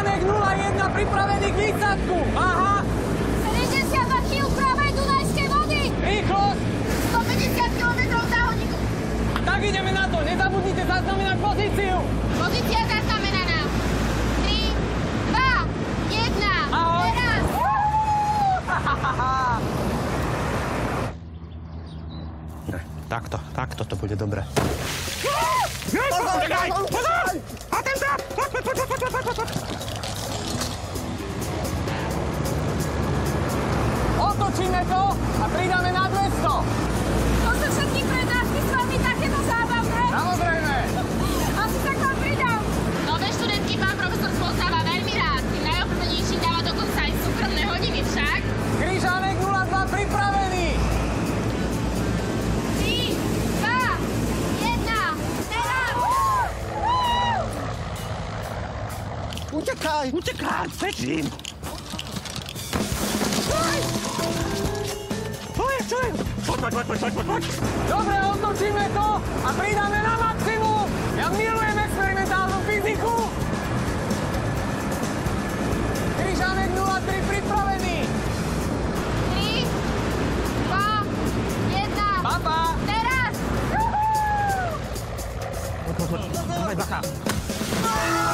Križánek 01 pripravený k výsadku. Aha. 72 kg pravej Dunajskej vody. Rýchlosť. 150 km za hodinu. Tak ideme na to. Nezabudnite zaznamenať pozíciu. Pozícia zaznamenaná. 3, 2, 1. Ahoj. Teraz. Takto to bude dobre. Otočíme to a pridáme na 200. To sú všetky prednášky s vami takéto zábavné. Samozrejme. Asi sa k vám pridám. Nové študentky pán profesor spoznáva veľmi rád. Tým najobľúbenejším dáva dokonca aj súkromné hodiny však. Križánek 02 pripravený. 3, 2, 1. Teraz. Utekaj, bežím. Poď. Dobre, otočíme to a pridáme na maximum. Ja milujem experimentálnu fyziku. Križánek 03 pripravený. 3, 2, 1. Papa. Teraz. Dávaj bacha.